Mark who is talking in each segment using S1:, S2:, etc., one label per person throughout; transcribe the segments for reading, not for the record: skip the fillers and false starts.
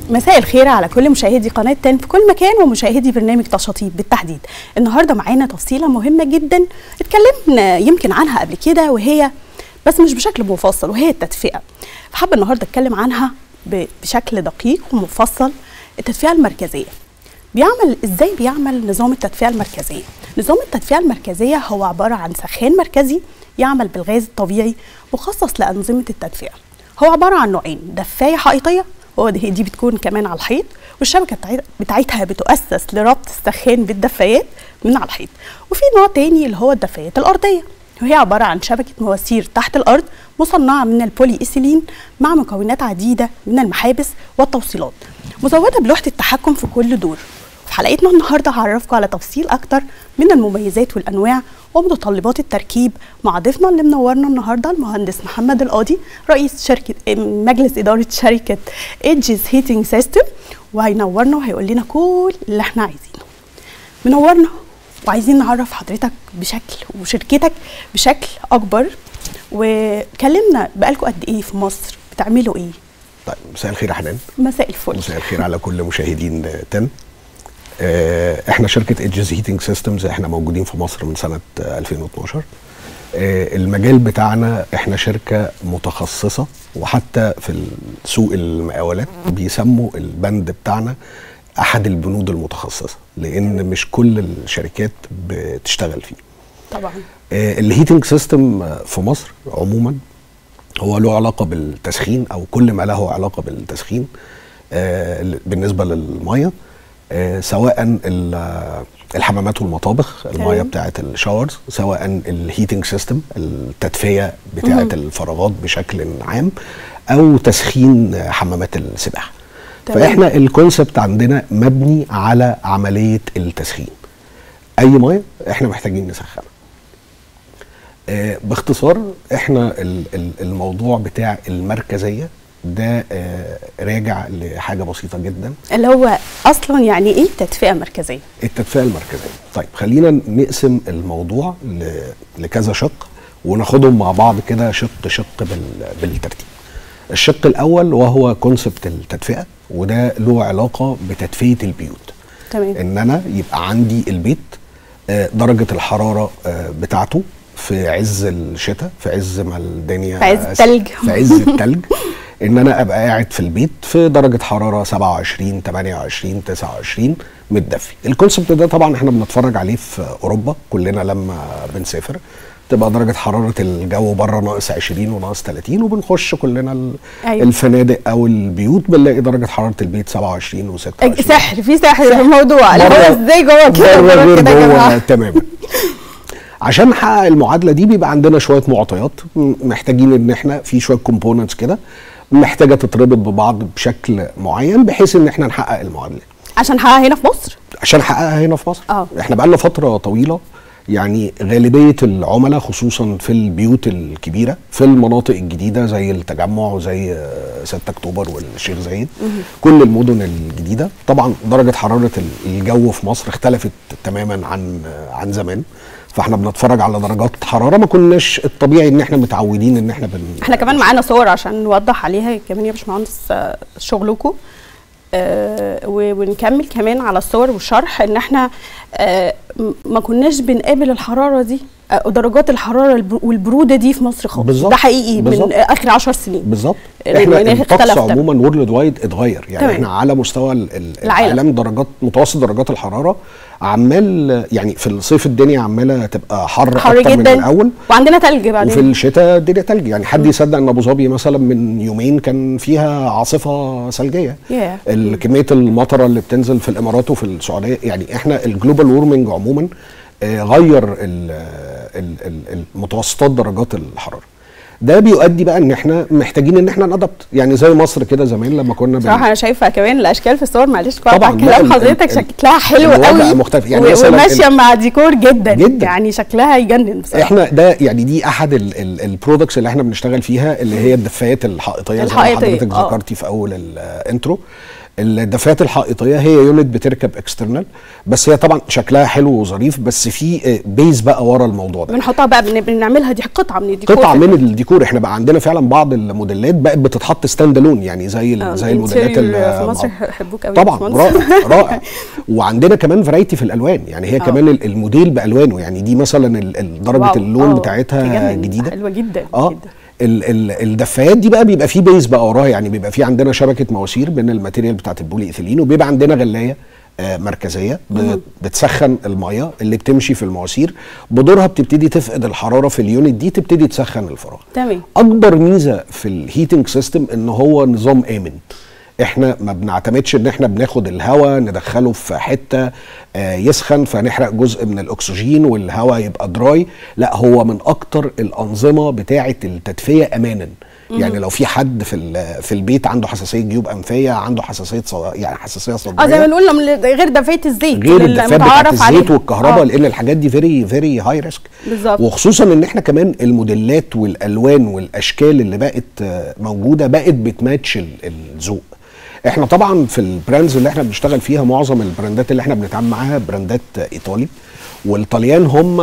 S1: مساء الخير على كل مشاهدي قناة 10 في كل مكان ومشاهدي برنامج تشاطيب بالتحديد. النهارده معانا تفصيلة مهمة جدا اتكلمنا يمكن عنها قبل كده، وهي بس مش بشكل مفصل، وهي التدفئة. فحابة النهارده اتكلم عنها بشكل دقيق ومفصل. التدفئة المركزية ازاي بيعمل نظام التدفئة المركزية؟ نظام التدفئة المركزية هو عبارة عن سخان مركزي يعمل بالغاز الطبيعي مخصص لأنظمة التدفئة. هو عبارة عن نوعين، دفاية حائطية دي بتكون كمان على الحيط، والشبكة بتاعتها بتؤسس لربط السخان بالدفايات من على الحيط. وفي نوع تاني اللي هو الدفايات الأرضية، وهي عبارة عن شبكة مواسير تحت الأرض مصنعة من البولي إيثيلين مع مكونات عديدة من المحابس والتوصيلات، مزودة بلوحة التحكم في كل دور. في حلقتنا النهارده هعرفكم على تفصيل أكتر من المميزات والأنواع ومتطلبات التركيب مع ضيفنا اللي منورنا النهارده المهندس محمد القاضي، رئيس شركة مجلس إدارة شركة إيدجز هيتنج سيستم، وهينورنا وهيقول لنا كل اللي احنا عايزينه. منورنا وعايزين نعرف حضرتك بشكل وشركتك بشكل أكبر، وكلمنا بقالكم قد إيه في مصر، بتعملوا إيه؟
S2: طيب، مساء الخير يا حنان.
S1: مساء الفل.
S2: مساء الخير على كل مشاهدين 10. احنا شركة إيدجز هيتنج سيستمز، احنا موجودين في مصر من سنة 2012. المجال بتاعنا احنا شركة متخصصة، وحتى في سوق المقاولات بيسموا البند بتاعنا احد البنود المتخصصة، لان مش كل الشركات بتشتغل فيه.
S1: طبعا.
S2: الهيتنج سيستم في مصر عموما هو له علاقة بالتسخين، او كل ما له علاقة بالتسخين بالنسبة للمية، سواء الحمامات والمطابخ، المياه بتاعه الشاورز، سواء الهيتنج سيستم، التدفئه بتاعه الفراغات بشكل عام، او تسخين حمامات السباحه. فاحنا الكونسبت عندنا مبني على عمليه التسخين. اي مياه احنا محتاجين نسخنها. باختصار احنا الموضوع بتاع المركزيه ده راجع لحاجه بسيطه جدا،
S1: اللي هو اصلا يعني ايه تدفئه مركزيه؟
S2: التدفئه المركزيه. طيب، خلينا نقسم الموضوع لكذا شق وناخدهم مع بعض كده شق بالترتيب. الشق الاول وهو كونسبت التدفئه، وده له علاقه بتدفئه البيوت.
S1: تمام.
S2: ان انا يبقى عندي البيت درجه الحراره بتاعته في عز الشتاء، في عز ما الدنيا
S1: في عز التلج
S2: في عز التلج ان انا ابقى قاعد في البيت في درجه حراره 27 28 29 متدفي. الكونسبت ده طبعا احنا بنتفرج عليه في اوروبا كلنا لما بنسافر، تبقى درجه حراره الجو بره ناقص 20 وناقص 30، وبنخش كلنا
S1: أيوة.
S2: الفنادق او البيوت بنلاقي درجه حراره البيت 27 و26.
S1: سحر في الموضوع، اللي هو ازاي جوه كده يا جماعه.
S2: تماما. عشان نحقق المعادله دي بيبقى عندنا شويه معطيات، محتاجين ان احنا في شويه كومبوننتس كده محتاجه تتربط ببعض بشكل معين بحيث ان احنا نحقق المعادله.
S1: عشان نحققها هنا في مصر؟
S2: عشان نحققها هنا في مصر. احنا بقالنا فتره طويله، يعني غالبيه العملاء خصوصا في البيوت الكبيره في المناطق الجديده زي التجمع وزي 6 اكتوبر والشيخ زايد، كل المدن الجديده طبعا درجه حراره الجو في مصر اختلفت تماما عن زمان. فاحنا بنتفرج على درجات حراره ما كناش الطبيعي ان احنا متعودين ان احنا
S1: كمان معانا صور عشان نوضح عليها كمان يا باشمهندس شغلكم، ونكمل كمان على الصور والشرح ان احنا ما كناش بنقابل الحراره دي، درجات الحراره والبروده دي في مصر خالص. بالزبط. ده حقيقي. بالزبط. من اخر 10 سنين
S2: بالظبط. احنا الطقس عموما وورلد وايد اتغير، يعني تمام. احنا على مستوى العالم درجات متوسط درجات الحراره عمال، يعني في الصيف الدنيا عماله تبقى حر اكتر
S1: جداً.
S2: من الاول،
S1: وعندنا تلج بعدين،
S2: وفي الشتاء الدنيا تلج. يعني حد يصدق ان ابو ظبي مثلا من يومين كان فيها عاصفه ثلجيه؟ كميه المطره اللي بتنزل في الامارات وفي السعوديه، يعني احنا الجلوبال وورمنج عموما غير متوسطات درجات الحراره. ده بيؤدي بقى ان احنا محتاجين ان احنا نادبت، يعني زي مصر كده زمان لما كنا
S1: صراحه انا شايفه كمان الاشكال في الصور، معلش طبعا كلام حضرتك شكلها حلو قوي
S2: مختلف، يعني
S1: وماشيه مع ديكور جدا يعني شكلها يجنن بصراحه.
S2: احنا ده يعني دي احد البرودكتس اللي احنا بنشتغل فيها، اللي هي الدفايات الحائطيه زي ما حضرتك ذكرتي في اول الانترو. الدفايات الحائطيه هي يونت بتركب اكسترنال، بس هي طبعا شكلها حلو وظريف، بس في بيز بقى ورا الموضوع ده
S1: بنحطها بقى بنعملها دي قطعه من الديكور،
S2: قطعه من الديكور. احنا بقى عندنا فعلا بعض الموديلات بقت بتتحط ستاند الون، يعني زي الموديلات اللي
S1: في مصر يحبوك قوي
S2: طبعا. رائع رائع. وعندنا كمان فرايتي في الالوان، يعني هي كمان الموديل بالوانه، يعني دي مثلا درجه اللون بتاعتها جديده
S1: حلوه جدا
S2: جدا. الدفايات دي بقى بيبقى فيه بيز بقى وراها، يعني بيبقى فيه عندنا شبكه مواسير من الماتيريال بتاعت البولي ايثيلين، وبيبقى عندنا غلايه مركزيه بتسخن الميه اللي بتمشي في المواسير، بدورها بتبتدي تفقد الحراره في اليونت دي، تبتدي تسخن الفراغ.
S1: تمام.
S2: اكبر ميزه في الهيتنج سيستم ان هو نظام امن. احنا ما بنعتمدش ان احنا بناخد الهواء ندخله في حته يسخن فنحرق جزء من الاكسجين والهواء يبقى دراي، لا هو من اكتر الانظمه بتاعه التدفئه امانا. يعني لو في حد في البيت عنده حساسيه جيوب انفيه، عنده حساسيه حساسيه صدريه،
S1: زي ما بنقول غير دفايه الزيت،
S2: غير الدفايه بتاعت الزيت والكهرباء، لان الحاجات دي فيري هاي ريسك.
S1: بالظبط.
S2: وخصوصا ان احنا كمان الموديلات والالوان والاشكال اللي بقت موجوده بقت بتماتش الذوق. احنا طبعا في البراندز اللي احنا بنشتغل فيها معظم البراندات اللي احنا بنتعامل معاها براندات ايطالي، والطليان هم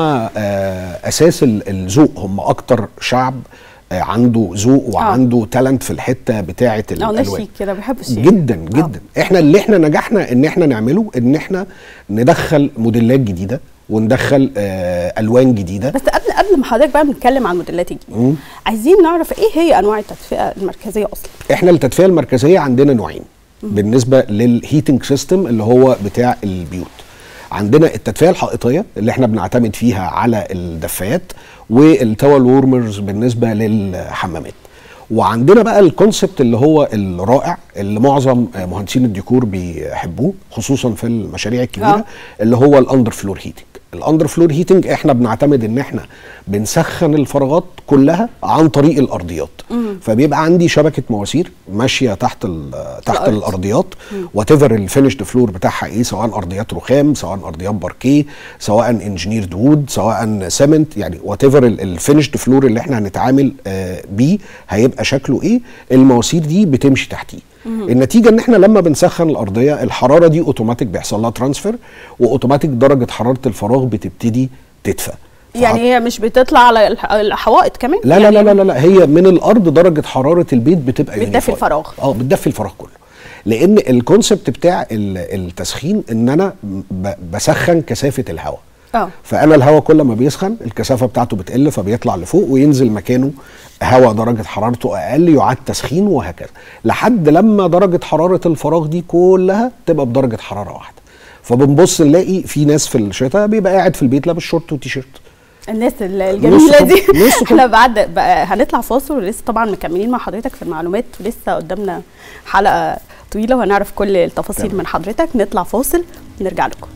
S2: اساس الذوق، هم اكتر شعب عنده ذوق وعنده تالنت في الحته بتاعه الالوان
S1: كده، بيحب الشيك
S2: جدا جدا. احنا اللي احنا نجحنا ان احنا نعمله ان احنا ندخل موديلات جديده وندخل الوان جديده.
S1: بس قبل ما حضرتك بقى بنتكلم عن الموديلات الجديده، عايزين نعرف ايه هي انواع التدفئه المركزيه اصلا.
S2: احنا التدفئه المركزيه عندنا نوعين بالنسبه للهيتنج سيستم اللي هو بتاع البيوت. عندنا التدفئه الحائطيه اللي احنا بنعتمد فيها على الدفايات، والتاول وورمرز بالنسبه للحمامات. وعندنا بقى الكونسبت اللي هو الرائع اللي معظم مهندسين الديكور بيحبوه خصوصا في المشاريع الكبيره، اللي هو الاندر فلور هيتنج. الاندر فلور هيتنج احنا بنعتمد ان احنا بنسخن الفراغات كلها عن طريق الارضيات. فبيبقى عندي شبكه مواسير ماشيه تحت الارضيات، وات ايفر الفينيشد فلور بتاعها ايه، سواء ارضيات رخام، سواء ارضيات باركيه، سواء انجينيرد وود، سواء سيمنت، يعني وات ايفر الفينيشد فلور اللي احنا هنتعامل بيه هيبقى شكله ايه، المواسير دي بتمشي تحتيه. النتيجه ان احنا لما بنسخن الارضيه الحراره دي اوتوماتيك بيحصل لها ترانسفير، واوتوماتيك درجه حراره الفراغ بتبتدي تدفى.
S1: يعني هي مش بتطلع على الحوائط كمان؟
S2: لا يعني لا لا لا، هي من الارض درجه حراره البيت بتبقى
S1: بتدفي الفراغ.
S2: بتدفي الفراغ كله، لان الكونسبت بتاع التسخين ان انا بسخن كثافه الهواء. فانا الهواء كل ما بيسخن الكثافه بتاعته بتقل، فبيطلع لفوق وينزل مكانه هواء درجه حرارته اقل يعاد تسخين، وهكذا لحد لما درجه حراره الفراغ دي كلها تبقى بدرجه حراره واحده. فبنبص نلاقي في ناس في الشتاء بيبقى قاعد في البيت لابس شورت وتيشيرت.
S1: الناس الجميله دي احنا بعد هنطلع فاصل، ولسه طبعا مكملين مع حضرتك في المعلومات، ولسه قدامنا حلقه طويله وهنعرف كل التفاصيل من حضرتك. نطلع فاصل ونرجع لكم.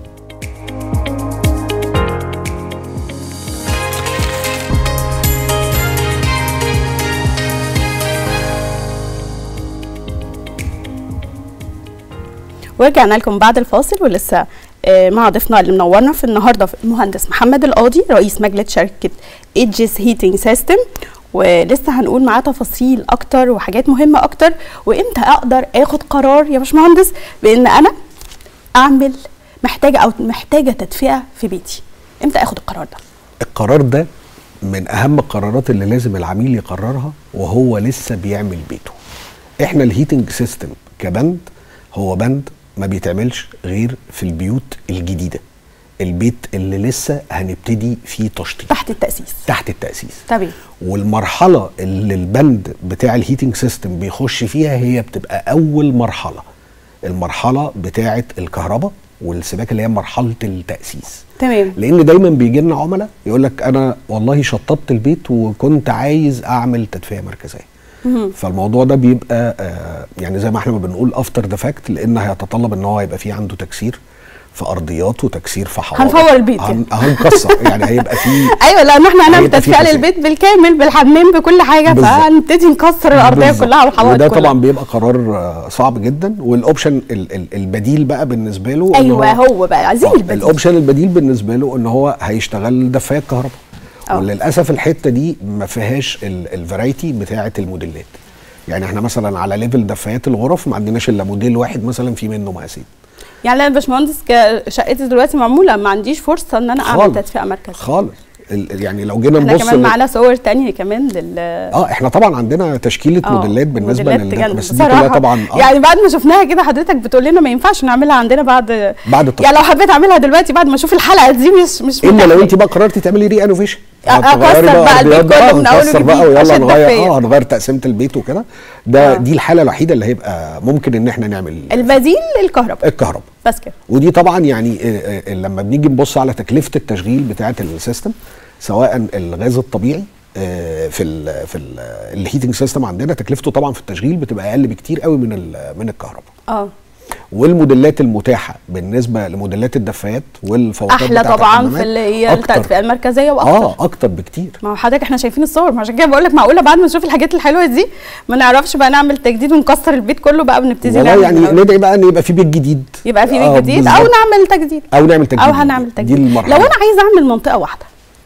S1: ورجعنا لكم بعد الفاصل، ولسه مع ضيفنا اللي منورنا في النهارده المهندس محمد القاضي، رئيس مجلس شركه ايدجز هيتنج سيستم، ولسه هنقول معاه تفاصيل اكتر وحاجات مهمه اكتر، وامتى اقدر اخد قرار يا باشمهندس بان انا اعمل محتاجه تدفئه في بيتي. امتى اخد القرار ده؟
S2: القرار ده من اهم القرارات اللي لازم العميل يقررها وهو لسه بيعمل بيته. احنا الهيتنج سيستم كبند هو بند ما بيتعملش غير في البيوت الجديده، البيت اللي لسه هنبتدي فيه تشطيب تحت التأسيس.
S1: طبيعي.
S2: والمرحله اللي البند بتاع الهيتنج سيستم بيخش فيها هي بتبقى اول مرحله، المرحله بتاعه الكهرباء والسباكه اللي هي مرحله التأسيس.
S1: تمام.
S2: لان دايما بيجي لنا عملاء يقول لك انا والله شطبت البيت وكنت عايز اعمل تدفئه مركزيه. فالموضوع ده بيبقى يعني زي ما احنا ما بنقول افتر ذا فاكت، لان هيتطلب ان هو يبقى فيه عنده تكسير في ارضيات وتكسير في حوائط.
S1: هنفور البيت
S2: هنكسر يعني هيبقى فيه
S1: ايوه، لان احنا هنعمل تدفئه للبيت بالكامل بالحمام بكل حاجه، فهنبتدي نكسر الارضيه كلها والحوائط
S2: وده كلها. طبعا بيبقى قرار صعب جدا. والاوبشن البديل بقى بالنسبه له
S1: ايوه هو بقى عايزين البديل.
S2: الاوبشن البديل بالنسبه له ان هو هيشتغل دفايات كهرباء. وللاسف الحته دي ما فيهاش الفرايتي بتاعه الموديلات. يعني احنا مثلا على ليفل دفايات الغرف ما عندناش الا موديل واحد مثلا في منه مقاسين.
S1: يعني انا يا باشمهندس شقتي دلوقتي معموله، ما عنديش فرصه ان انا اعمل تدفئه مركزيه
S2: خالص. يعني لو جينا
S1: احنا
S2: نبص
S1: كمان معانا صور تانية كمان
S2: احنا طبعا عندنا تشكيله موديلات بالنسبه
S1: بس دي كلها طبعا يعني بعد ما شفناها كده حضرتك بتقول لنا ما ينفعش نعملها عندنا بعد
S2: التصوير.
S1: يعني لو حبيت اعملها دلوقتي بعد ما اشوف الحلقه دي مش
S2: الا لو انت بقى قررتي تعملي ري انوفيشن،
S1: اكسر بقى البيت كله من اوله
S2: وجديد بقى ويلا نغير هنغير تقسيمه البيت وكده. دي الحاله الوحيده اللي هيبقى ممكن ان احنا نعمل
S1: البديل الكهرباء
S2: بس كده. ودي طبعا يعني لما بنيجي نبص على تكلفه التشغيل بتاعه السيستم، سواء الغاز الطبيعي في الهيتنج سيستم عندنا تكلفته طبعا في التشغيل بتبقى اقل بكتير قوي من الكهرباء. والموديلات المتاحه بالنسبه لموديلات الدفايات والفواتير
S1: احلى طبعا في اللي هي التدفئه المركزيه واكتر
S2: اكتر بكتير.
S1: ما هو حضرتك احنا شايفين الصور، ما عشان كده بقول لك معقوله بعد ما نشوف الحاجات الحلوه دي ما نعرفش بقى نعمل تجديد ونكسر البيت كله بقى ونبتدي
S2: نعمل يعني ندعي بقى ان يبقى في بيت جديد،
S1: يبقى في بيت جديد او نعمل تجديد
S2: او
S1: هنعمل تجديد. لو انا عايزه اعمل منطقه واحده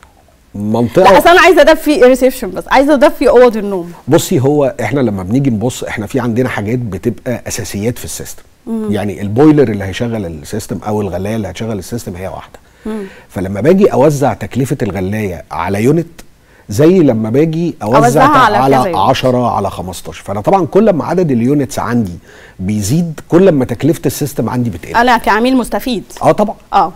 S1: لا اصل انا عايزه ادفي ريسبشن بس، عايزه ادفي اوض النوم.
S2: بصي هو احنا لما بنيجي نبص احنا في عندنا حاجات بتبقى اساسيات في السيستم. يعني البويلر اللي هيشغل السيستم او الغلايه اللي هتشغل السيستم هي واحده. فلما باجي اوزع تكلفه الغلايه على يونت زي لما باجي اوزع على 10 على 15، فانا طبعا كل ما عدد اليونتس عندي بيزيد كل ما تكلفه السيستم عندي بتقل.
S1: انا كعميل مستفيد
S2: طبعا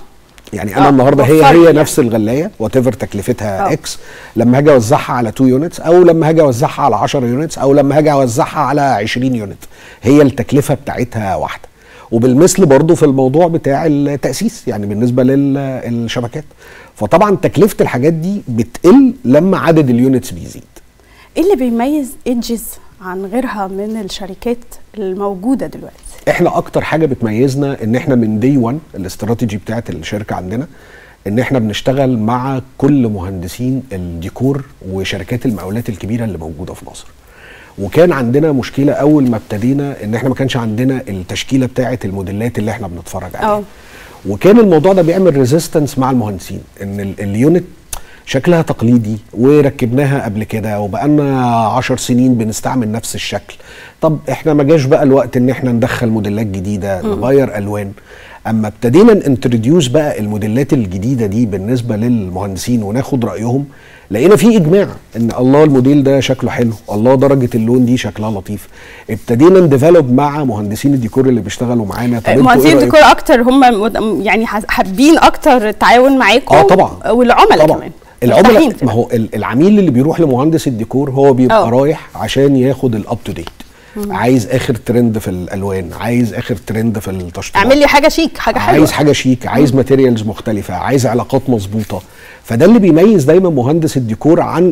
S2: يعني انا النهارده هي يعني نفس الغلايه وات ايفر تكلفتها اكس، لما هاجي اوزعها على 2 يونتس او لما هاجي اوزعها على 10 يونتس او لما هاجي اوزعها على 20 يونت هي التكلفه بتاعتها واحده. وبالمثل برضو في الموضوع بتاع التاسيس يعني بالنسبه للشبكات، فطبعا تكلفه الحاجات دي بتقل لما عدد اليونتس بيزيد.
S1: ايه اللي بيميز ايدجز عن غيرها من الشركات الموجوده دلوقتي؟
S2: احنا اكتر حاجه بتميزنا ان احنا من دي 1 الاستراتيجي بتاعت الشركه عندنا ان احنا بنشتغل مع كل مهندسين الديكور وشركات المقاولات الكبيره اللي موجوده في مصر. وكان عندنا مشكله اول ما ابتدينا ان احنا ما كانش عندنا التشكيله بتاعت الموديلات اللي احنا بنتفرج عليها. وكان الموضوع ده بيعمل ريزيستنس مع المهندسين ان اليونت شكلها تقليدي وركبناها قبل كده وبقالنا 10 سنين بنستعمل نفس الشكل. طب احنا ما جاش بقى الوقت ان احنا ندخل موديلات جديده نغير الوان. اما ابتدينا ننتروديوس بقى الموديلات الجديده دي بالنسبه للمهندسين وناخد رايهم، لقينا في اجماع ان الله الموديل ده شكله حلو، الله درجه اللون دي شكلها لطيف. ابتدينا نديفلوب مع مهندسين الديكور اللي بيشتغلوا معانا.
S1: مهندسين الديكور اكتر هم يعني حابين اكتر التعاون معاكم
S2: طبعا،
S1: والعملاء كمان.
S2: العملاء ما هو العميل اللي بيروح لمهندس الديكور هو بيبقى رايح عشان ياخد الاب تو ديت، عايز اخر ترند في الالوان، عايز اخر ترند في التشطيبات،
S1: اعمل لي حاجه شيك، حاجه حلوه،
S2: عايز حاجه شيك، عايز ماتيريالز مختلفه، عايز علاقات مظبوطه. فده اللي بيميز دايما مهندس الديكور عن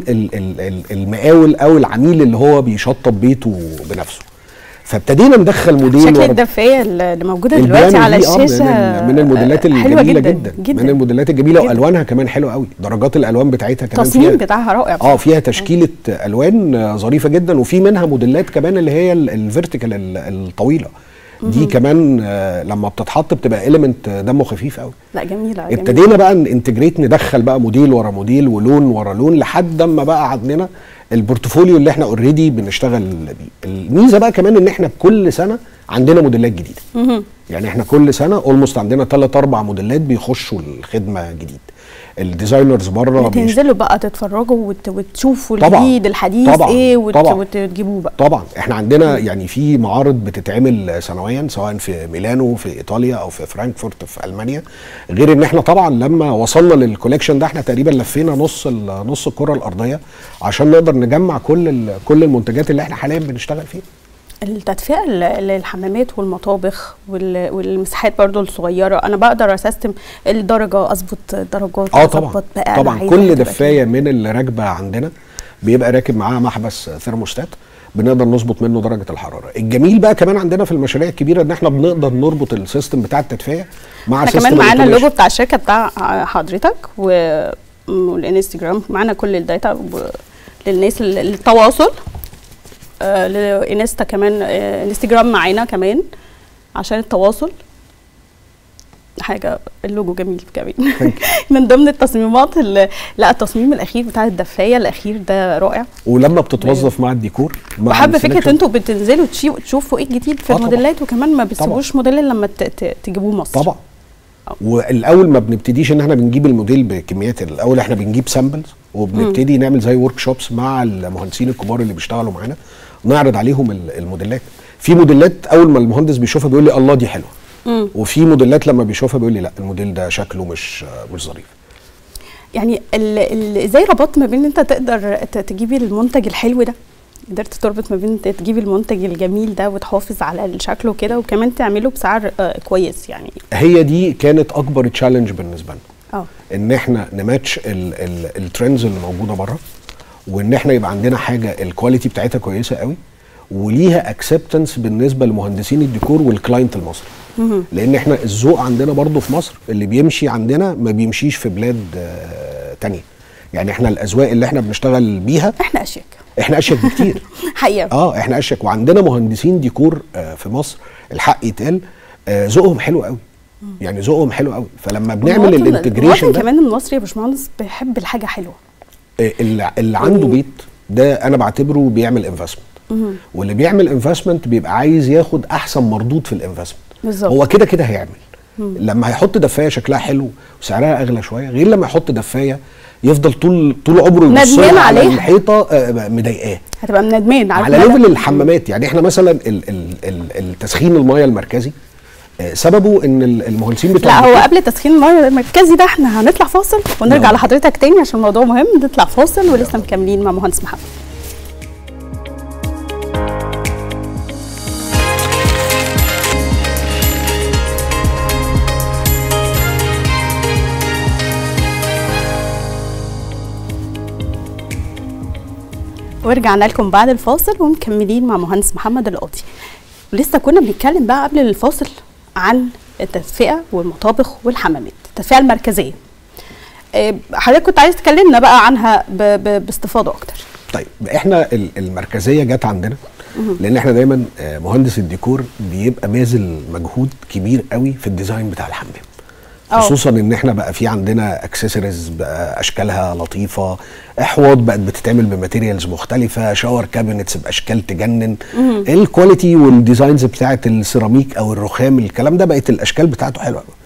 S2: المقاول او العميل اللي هو بيشطب بيته بنفسه. فابتدينا ندخل موديل
S1: شكل الدفايه اللي موجوده دلوقتي على الشاشه
S2: من الموديلات الجميله جدا
S1: من
S2: الموديلات الجميله جداً. والوانها كمان حلوه قوي، درجات الالوان بتاعتها كمان
S1: التصميم بتاعها رائع
S2: فيها تشكيله الوان ظريفه جدا. وفي منها موديلات كمان اللي هي الفيرتيكال الطويله دي كمان لما بتتحط بتبقى اليمنت دمه خفيف قوي.
S1: لا جميله.
S2: ابتدينا بقى انتجريت ندخل بقى موديل ورا موديل ولون ورا لون لحد ما بقى عندنا البورتفوليو اللي احنا اوريدي بنشتغل بيه. الميزه بقى كمان ان احنا كل سنه عندنا موديلات جديده. يعني احنا كل سنه اولموست عندنا 3-4 موديلات بيخشوا الخدمه جديد. الديزاينرز بره
S1: بتنزلوا بقى تتفرجوا وتشوفوا الجديد الحديث
S2: طبعًا
S1: ايه وتجيبوه بقى.
S2: طبعا احنا عندنا يعني في معارض بتتعمل سنويا سواء في ميلانو في ايطاليا او في فرانكفورت في المانيا. غير ان احنا طبعا لما وصلنا للكوليكشن ده احنا تقريبا لفينا نص الكره الارضيه عشان نقدر نجمع كل المنتجات اللي احنا حاليا بنشتغل فيها.
S1: التدفئه للحمامات والمطابخ والمساحات برضو الصغيره انا بقدر اسيستم الدرجه، اظبط درجات،
S2: اظبط بقى طبعا كل دفايه من اللي راكبه عندنا بيبقى راكب معاها محبس ثيرموستات بنقدر نظبط منه درجه الحراره. الجميل بقى كمان عندنا في المشاريع الكبيره ان احنا بنقدر نربط السيستم بتاع التدفئه مع سيستم
S1: كمان معانا اللوجو بتاع الشركه بتاع حضرتك والانستجرام، معانا كل الداتا للناس التواصل، لانستا كمان، انستجرام معانا كمان عشان التواصل. حاجه اللوجو جميل كمان. من ضمن التصميمات لا التصميم الاخير بتاع الدفايه الاخير ده رائع،
S2: ولما بتتوظف مع الديكور
S1: بحب فكره انتوا بتنزلوا تشوفوا ايه الجديد في الموديلات، وكمان ما بتسيبوش موديل لما تجيبوه مصر.
S2: طبعا. والاول ما بنبتديش ان احنا بنجيب الموديل بكميات، الاول احنا بنجيب سامبلز وبنبتدي نعمل زي ورك شوبس مع المهندسين الكبار اللي بيشتغلوا معانا، نعرض عليهم الموديلات. في موديلات اول ما المهندس بيشوفها بيقول لي الله دي حلوه، وفي موديلات لما بيشوفها بيقول لي لا الموديل ده شكله مش ظريف.
S1: يعني ازاي ربطت ما بين انت تقدر تجيبي المنتج الحلو ده، قدرت تربط ما بين تجيبي المنتج الجميل ده وتحافظ على شكله كده وكمان تعمله بسعر كويس؟ يعني
S2: هي دي كانت اكبر تشالنج بالنسبه لنا، ان احنا نماتش الترندز اللي موجوده بره، وان احنا يبقى عندنا حاجه الكواليتي بتاعتها كويسه قوي وليها اكسبتنس بالنسبه لمهندسين الديكور والكلاينت المصري. لان احنا الذوق عندنا برضو في مصر اللي بيمشي عندنا ما بيمشيش في بلاد تانية. يعني احنا الاذواق اللي احنا بنشتغل بيها احنا اشيك بكتير.
S1: حقيقه
S2: احنا اشيك، وعندنا مهندسين ديكور في مصر الحق يتقال ذوقهم حلو قوي، يعني ذوقهم حلو قوي. فلما بنعمل الانتجريشن ده
S1: كمان المصري يا باشمهندس بيحب الحاجه حلوه.
S2: اللي عنده بيت ده انا بعتبره بيعمل انفستمنت، واللي بيعمل انفستمنت بيبقى عايز ياخد احسن مردود في الانفستمنت. هو كده كده هيعمل. لما هيحط دفايه شكلها حلو وسعرها اغلى شويه، غير لما يحط دفايه يفضل طول عمره يبص على الحيطه مضايقاه،
S1: هتبقى ندمان
S2: على ليفل الحمامات. يعني احنا مثلا التسخين الميه المركزي سببه ان المهندسين بتوع
S1: لا هو قبل تسخين الميه المركزي ده احنا هنطلع فاصل ونرجع لحضرتك تاني عشان الموضوع مهم. نطلع فاصل ولسه مكملين مع مهندس محمد. ورجعنا لكم بعد الفاصل ومكملين مع مهندس محمد القاضي. لسه كنا بنتكلم بقى قبل الفاصل عن التدفئه والمطابخ والحمامات، التدفئه المركزيه. حضرتك كنت عايز تكلمنا بقى عنها باستفاضه اكتر.
S2: طيب احنا المركزيه جت عندنا لان احنا دايما مهندس الديكور بيبقى باذل مجهود كبير قوي في الديزاين بتاع الحمام، خصوصا ان احنا بقى في عندنا اكسسوارز بقى اشكالها لطيفه، احواض بقت بتتعمل بماتيريالز مختلفه، شاور كابينتس باشكال تجنن، الكواليتي والديزاينز بتاعت السيراميك او الرخام الكلام ده بقت الاشكال بتاعته حلوه قوي.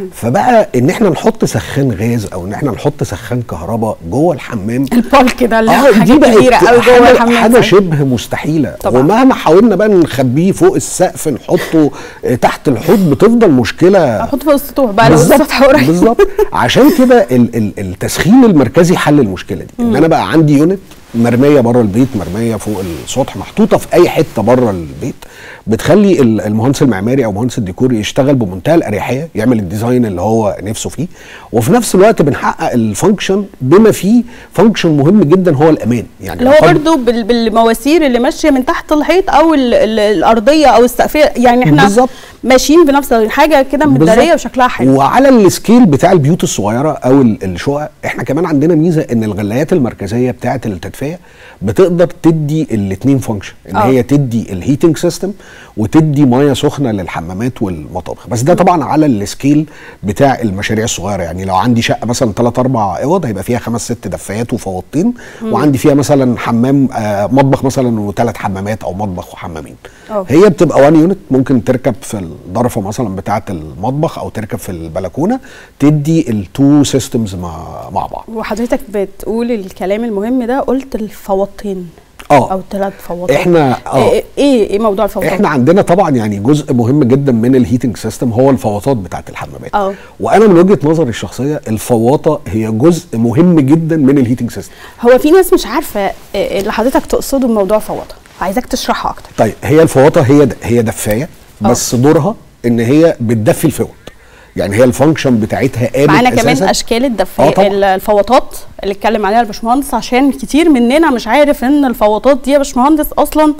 S2: فبقى ان احنا نحط سخان غاز او ان احنا نحط سخان كهرباء جوه الحمام،
S1: البالك ده اللي
S2: حاجه كبيره
S1: قوي جوه الحمام،
S2: حاجه شبه مستحيله طبعا. ومهما حاولنا بقى نخبيه فوق السقف نحطه تحت الحوض بتفضل مشكله،
S1: نحطه فوق السطوح بقى
S2: بالظبط. عشان كده التسخين المركزي حل المشكله دي. ان انا بقى عندي يونت مرميه بره البيت، مرميه فوق السطح، محطوطه في اي حته بره البيت، بتخلي المهندس المعماري او مهندس الديكور يشتغل بمنتهى الاريحيه، يعمل الديزاين اللي هو نفسه فيه، وفي نفس الوقت بنحقق الفانكشن بما فيه فانكشن مهم جدا هو الامان. يعني
S1: اللي هو برضه بالمواسير اللي ماشيه من تحت الحيط او الارضيه او السقفيه، يعني احنا بالزبط ماشيين بنفس حاجه كده متداريه وشكلها حلو.
S2: وعلى السكيل بتاع البيوت الصغيره او الشقق احنا كمان عندنا ميزه ان الغلايات المركزيه بتاعه التدفئه بتقدر تدي الاثنين فانكشن، ان هي تدي الهيتنج سيستم وتدي ميه سخنه للحمامات والمطابخ. بس ده طبعا على السكيل بتاع المشاريع الصغيره. يعني لو عندي شقه مثلا 3-4 اوض هيبقى فيها 5-6 دفايات وفوطين، وعندي فيها مثلا حمام مطبخ مثلا و3 حمامات او مطبخ وحمامين. هي بتبقى 1 يونت ممكن تركب في الضرفه مثلا بتاعه المطبخ او تركب في البلكونه، تدي التو سيستمز مع بعض.
S1: وحضرتك بتقول الكلام المهم ده، قلت الفوطين او 3 فوطات.
S2: احنا
S1: ايه موضوع الفوطات؟
S2: احنا عندنا طبعا يعني جزء مهم جدا من الهيتنج سيستم هو الفوطات بتاعه الحمامات. وانا من وجهه نظري الشخصيه الفوطه هي جزء مهم جدا من الهيتنج سيستم.
S1: هو في ناس مش عارفه اللي حضرتك تقصده بموضوع فوطه، عايزاك تشرحها اكتر.
S2: طيب هي الفوطه هي دفايه، بس دورها ان هي بتدفي الفوط، يعني هي الفانكشن بتاعتها قامت
S1: معانا كمان اشكال الدفايه الفوطات اللي اتكلم عليها الباشمهندس، عشان كتير مننا مش عارف ان الفوطات دي يا باشمهندس اصلا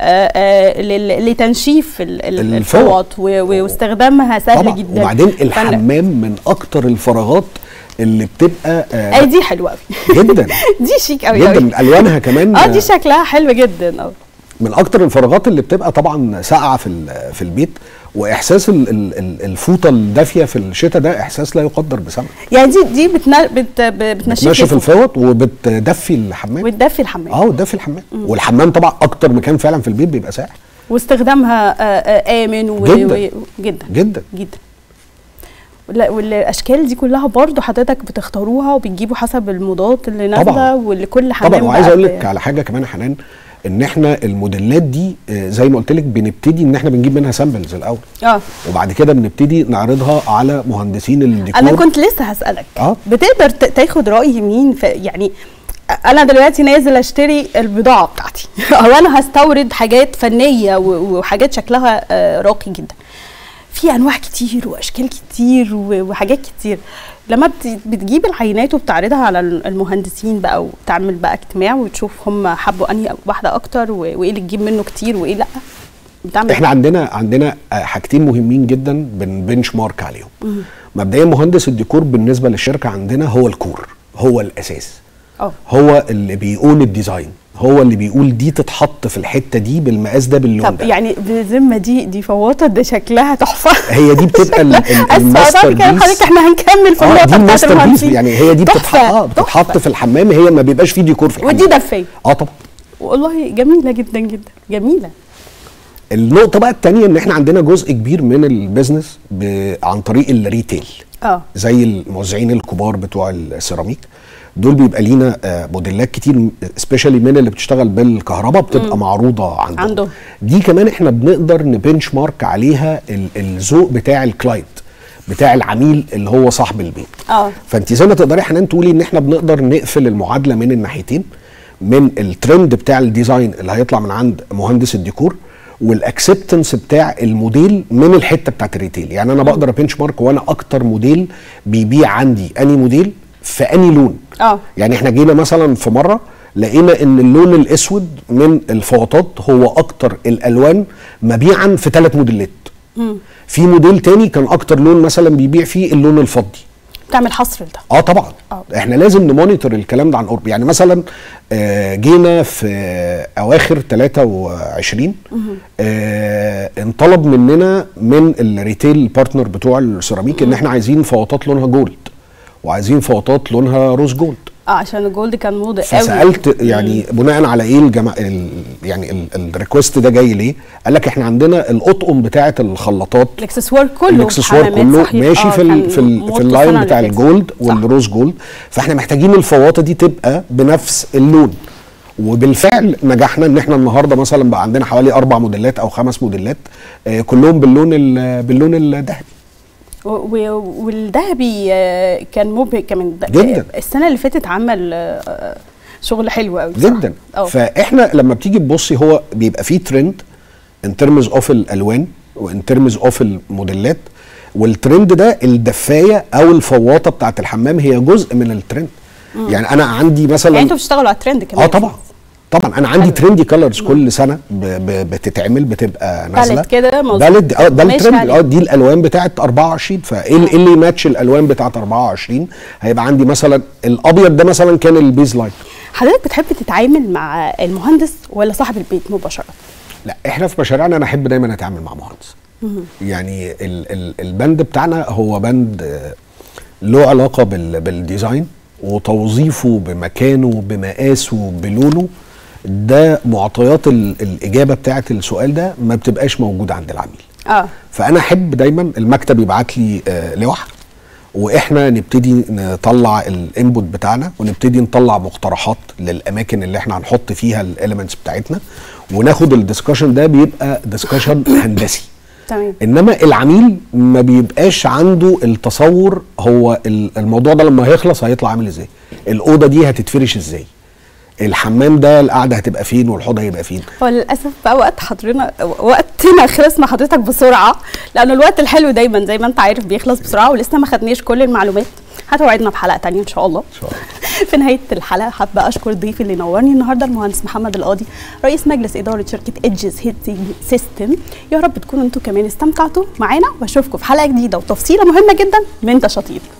S1: لتنشيف الفوط واستخدامها سهل طبعا جدا.
S2: وبعدين الحمام من اكتر الفراغات اللي بتبقى
S1: دي حلوه قوي
S2: جدا
S1: دي شيك قوي
S2: جدا، الوانها كمان
S1: دي شكلها حلو جدا.
S2: من اكتر الفراغات اللي بتبقى طبعا ساقعه في البيت، واحساس الفوطه الدافيه في الشتاء ده احساس لا يقدر بثمن.
S1: يعني دي بتنشف
S2: الفوط وبتدفي الحمام.
S1: وتدفي الحمام.
S2: وتدفي الحمام. والحمام طبعا اكتر مكان فعلا في البيت بيبقى ساقع.
S1: واستخدامها امن
S2: جدا
S1: جدا
S2: جدا
S1: جدا. والاشكال دي كلها برضو حضرتك بتختاروها وبتجيبوا حسب الموضات اللي نازله ولكل حمام.
S2: طبعا. وعايز اقول لك على حاجه كمان يا حنان، ان احنا الموديلات دي زي ما قلت لك بنبتدي ان احنا بنجيب منها سامبلز الاول. وبعد كده بنبتدي نعرضها على مهندسين الديكور.
S1: انا كنت لسه هسالك بتقدر تاخد راي مين يعني انا دلوقتي نازل اشتري البضاعه بتاعتي او انا هستورد حاجات فنيه وحاجات شكلها راقي جدا، في انواع كتير واشكال كتير وحاجات كتير. لما بتجيب العينات وبتعرضها على المهندسين بقى وتعمل بقى اجتماع وتشوف هم حبوا انهي واحده اكتر وايه اللي تجيب منه كتير وايه لا، بتعمل
S2: احنا عندنا حاجتين مهمين جدا بنبنش مارك عليهم. مبدئيا مهندس الديكور بالنسبه للشركه عندنا هو الكور، هو الاساس. هو اللي بيقول الديزاين، هو اللي بيقول دي تتحط في الحته دي بالمقاس ده باللون ده.
S1: طب يعني بذمه دي فواطه ده شكلها تحفه.
S2: هي دي بتبقى الماستر بيس.
S1: حضرتك احنا هنكمل في النقطه بتاعت المهندسين.
S2: يعني هي دي بتتحط في الحمام، هي ما بيبقاش فيه ديكور في الحمام.
S1: ودي دفيه.
S2: طبعا.
S1: والله جميله جدا جدا جميله.
S2: النقطه بقى الثانيه ان احنا عندنا جزء كبير من البيزنس عن طريق الريتيل. زي الموزعين الكبار بتوع السيراميك دول بيبقى لينا موديلات كتير سبيشالي من اللي بتشتغل بالكهرباء بتبقى معروضه عندهم. دي كمان احنا بنقدر نبنش مارك عليها الذوق بتاع الكلاينت، بتاع العميل اللي هو صاحب البيت. فانت زي ما تقدري حنان تقولي ان احنا بنقدر نقفل المعادله من الناحيتين، من الترند بتاع الديزاين اللي هيطلع من عند مهندس الديكور والاكسبتنس بتاع الموديل من الحته بتاعت الريتيل. يعني انا بقدر ابنش مارك وانا اكتر موديل بيبيع عندي اني موديل في اني لون. يعني احنا جينا مثلا في مره لقينا ان اللون الاسود من الفوطات هو اكتر الالوان مبيعا في 3 موديلات. في موديل تاني كان اكتر لون مثلا بيبيع فيه اللون الفضي.
S1: تعمل حصر لده.
S2: طبعا. احنا لازم نمونيتور الكلام ده عن قرب. يعني مثلا جينا في اواخر 23 انطلب مننا من الريتيل بارتنر بتوع السيراميك ان احنا عايزين فوطات لونها جولد وعايزين فوطات لونها روز جولد.
S1: عشان الجولد كان موضه قوي.
S2: فسالت يعني بناء على ايه يعني الريكوست ده جاي ليه؟ قال لك احنا عندنا الاطقم بتاعه الخلاطات
S1: الاكسسوار كله
S2: ماشي في اللاين بتاع الجولد والروز جولد، فاحنا محتاجين الفواطه دي تبقى بنفس اللون. وبالفعل نجحنا ان احنا النهارده مثلا بقى عندنا حوالي 4 موديلات او 5 موديلات كلهم باللون الذهبي.
S1: والذهبي كان مبهج كمان
S2: جدا.
S1: السنه اللي فاتت عمل شغل حلو قوي
S2: جدا. فاحنا لما بتيجي تبصي هو بيبقى فيه ترند ان ترمز اوف الالوان وان ترمز اوف الموديلات، والترند ده الدفايه او الفواطه بتاعت الحمام هي جزء من الترند. يعني انا عندي مثلا
S1: يعني انتوا بتشتغلوا على الترند كمان.
S2: طبعا انا عندي ترندي كلرز كل سنه بتتعمل بتبقى نازله
S1: باليت كده
S2: باليت. ده الترند. دي الالوان بتاعت 24. فايه اللي يماتش الالوان بتاعت 24 هيبقى عندي مثلا الابيض ده مثلا كان البيز لاين.
S1: حضرتك بتحب تتعامل مع المهندس ولا صاحب البيت مباشره؟
S2: لا احنا في مشاريعنا انا احب دايما اتعامل مع مهندس. يعني البند بتاعنا هو بند له علاقه بالديزاين وتوظيفه بمكانه بمقاسه بلونه. ده معطيات الاجابه بتاعه السؤال ده ما بتبقاش موجوده عند العميل. فانا احب دايما المكتب يبعت لي لوح واحنا نبتدي نطلع الانبوت بتاعنا ونبتدي نطلع مقترحات للاماكن اللي احنا هنحط فيها الاليمنتس بتاعتنا وناخد الدسكشن ده بيبقى دسكشن هندسي.
S1: تمام.
S2: انما العميل ما بيبقاش عنده التصور هو الموضوع ده لما هيخلص هيطلع عامل ازاي، الاوضه دي هتتفرش ازاي، الحمام ده القعده هتبقى فين والحوض هيبقى فين.
S1: هو للاسف بقى وقتنا خلص مع حضرتك بسرعه، لانه الوقت الحلو دايما زي ما انت عارف بيخلص بسرعه ولسه ما خدناش كل المعلومات. هتوعدنا بحلقه ثانيه ان شاء الله. في نهايه الحلقه حابه اشكر ضيفي اللي نورني النهارده المهندس محمد القاضي رئيس مجلس اداره شركه ايدجز هيتنج سيستم. يا رب تكونوا انتم كمان استمتعتوا معانا واشوفكم في حلقه جديده وتفصيله مهمه جدا من تشاطير.